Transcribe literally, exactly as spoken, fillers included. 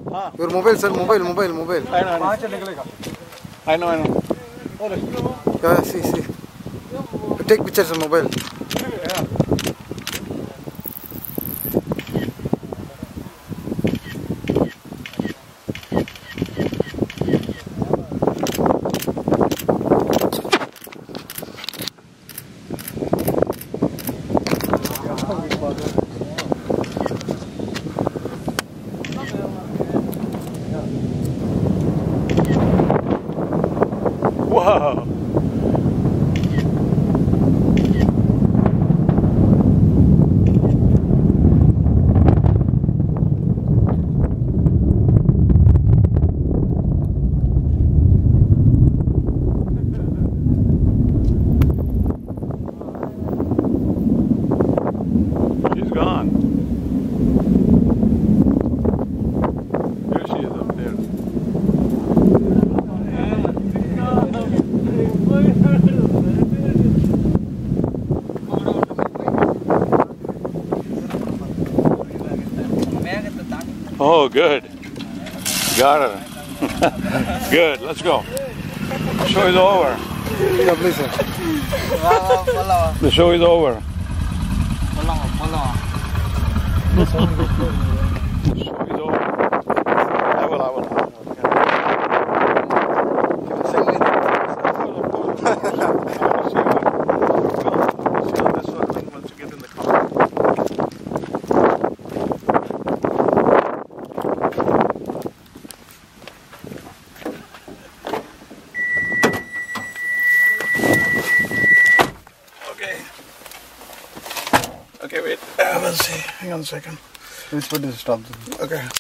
Your mobile, sir. Mobile, mobile, mobile. I know, I know. I know, I know. Yeah, see, see. Take pictures on mobile. Yeah. Wow. She's gone. There she is up there. Oh, good. Got it. Good. Let's go. The show is over. Yeah, please, sir. The show is over. The show is over. I will, I will. Okay, wait. Uh, let's see. Hang on a second. Which one is stop? Okay.